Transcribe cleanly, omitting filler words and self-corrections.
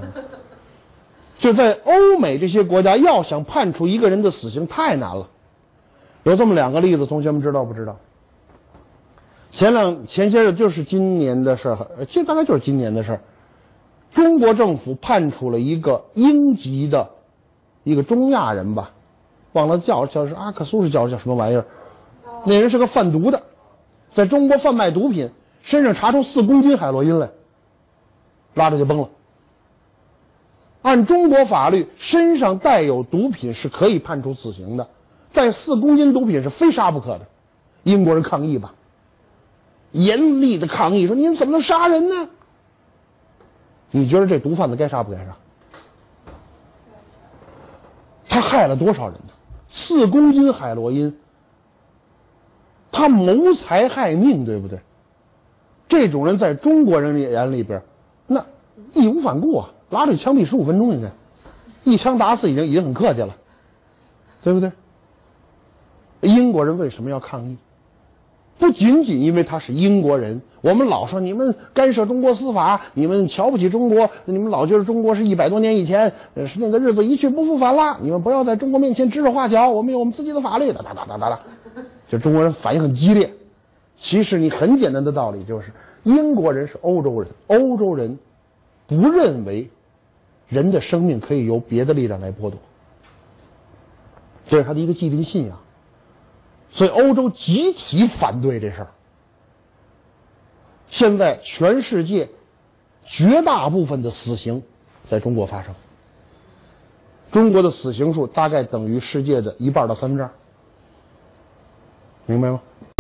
就在欧美这些国家，要想判处一个人的死刑太难了。有这么2个例子，同学们知道不知道？前些日就是今年的事儿，大概就是今年的事儿。中国政府判处了一个英籍的一个中亚人吧，忘了叫是阿克苏是叫什么玩意儿。那人是个贩毒的，在中国贩卖毒品，身上查出4公斤海洛因来，拉着就崩了。按中国法律，身上带有毒品是可以判处死刑的，带4公斤毒品是非杀不可的。英国人抗议吧，严厉的抗议说：“你们怎么能杀人呢？”你觉得这毒贩子该杀不该杀？他害了多少人呢？4公斤海洛因，他谋财害命，对不对？这种人在中国人眼里边，那义无反顾啊，拉着枪毙15分钟应该，一枪打死已经很客气了，对不对？英国人为什么要抗议？不仅仅因为他是英国人，我们老说你们干涉中国司法，你们瞧不起中国，你们老觉得中国是100多年以前，是那个日子一去不复返了，你们不要在中国面前指手画脚，我们有我们自己的法律，哒哒哒哒哒哒，就中国人反应很激烈。其实你很简单的道理就是，英国人是欧洲人，欧洲人不认为人的生命可以由别的力量来剥夺，这是他的一个既定信仰。所以欧洲集体反对这事儿。现在全世界绝大部分的死刑在中国发生，中国的死刑数大概等于世界的1/2到2/3，明白吗？